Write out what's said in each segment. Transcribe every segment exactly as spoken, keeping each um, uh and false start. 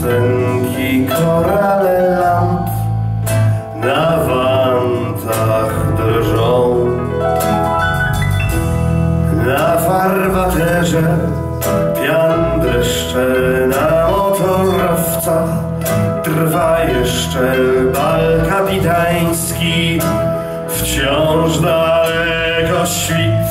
piosenki, korale lamp na wantach drżą. Na farbaterze pian dreszcze, na motorowcach trwa jeszcze bal kapitański. Wciąż daleko świt,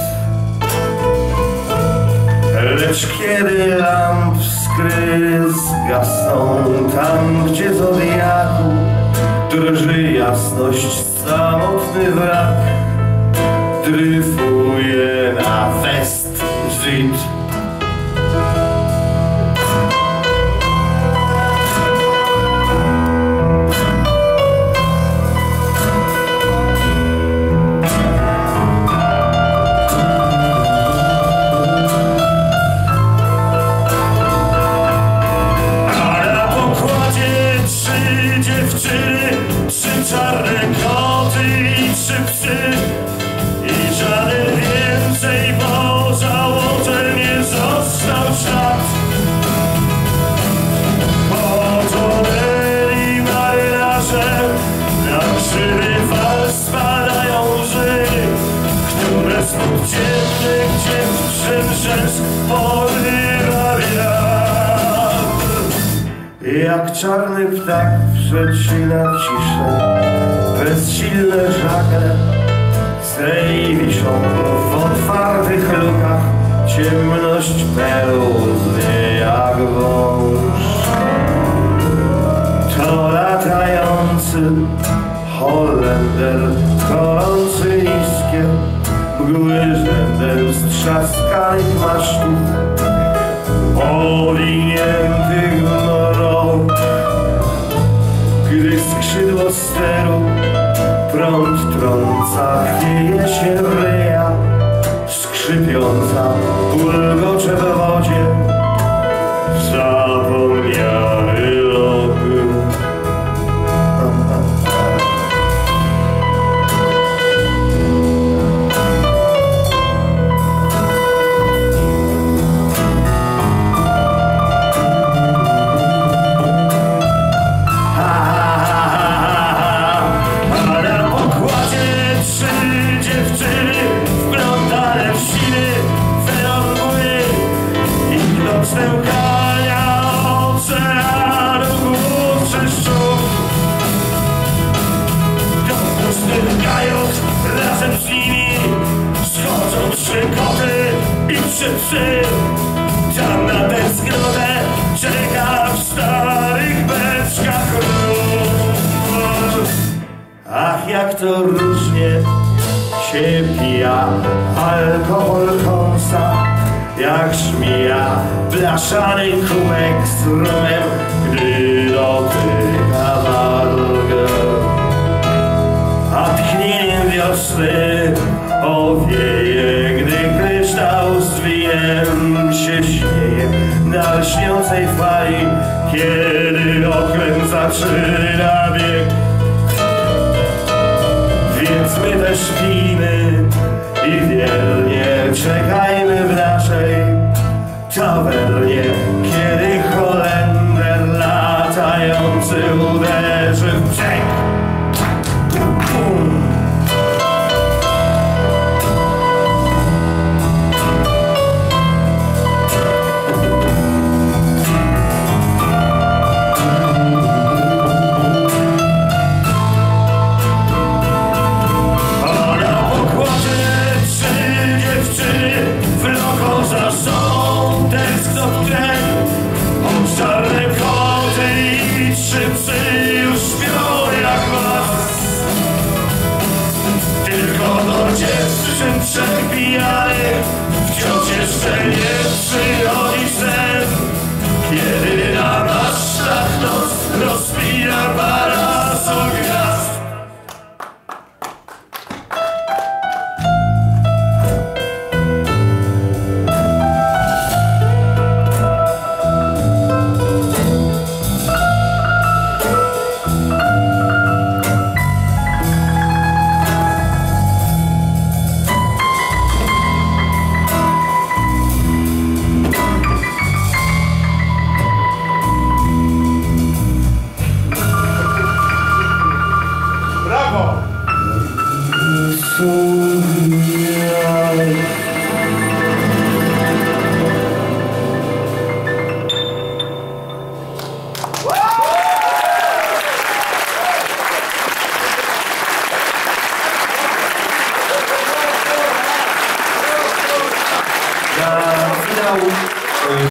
lecz kiedy lamp skry zgasną, tam gdzie zodiaku drży jasność, samotny wrak dryfuje na West Street. Czarne koty i trzy psy, i żaden więcej po załodze nie został ślad. Potonęli marynarze, na krzywy fal spadają łzy, które z podziemnych dziewczyn rzec porywa wiatr. Jak czarny ptak przecina ciszę, bezsilne żagle swej wiszą w otwartych lukach, ciemność pełznie jak wąż. To latający Holender, kolący niskie mgły rzędem strzaskanych masztów, owiniętych mrok. Gdy skrzydło steru prąd trąca, chwieje się ryja skrzypiąca, bulgocze w wodzie zapomniały loty. Stękania oceanu głów czyszczów, do pustych gajów razem z nimi schodzą trzy koty i trzy psy. Tam na tęsknotę czeka w starych beczkach rów. Ach, jak to różnie się pija alkohol kąsa, jak żmija blaszany kubek z rumem, gdy dotyka wargę. A tchnieniem wiosny owieje, gdy kryształ z winem się śmieje na lśniącej fali, kiedy okręt zaczyna bieg. Więc my też pijmy i wiernie czekajmy w naszej tawernie, kiedy Holender latający uderzy w brzeg. Bum. Czarne koty i trzy psy już śpią jak was. Tylko do dziewczyn trzech pijanych wciąż jeszcze nie przychodzi sen, kiedy na masztach noc rozpija parasol gwiazd. finału.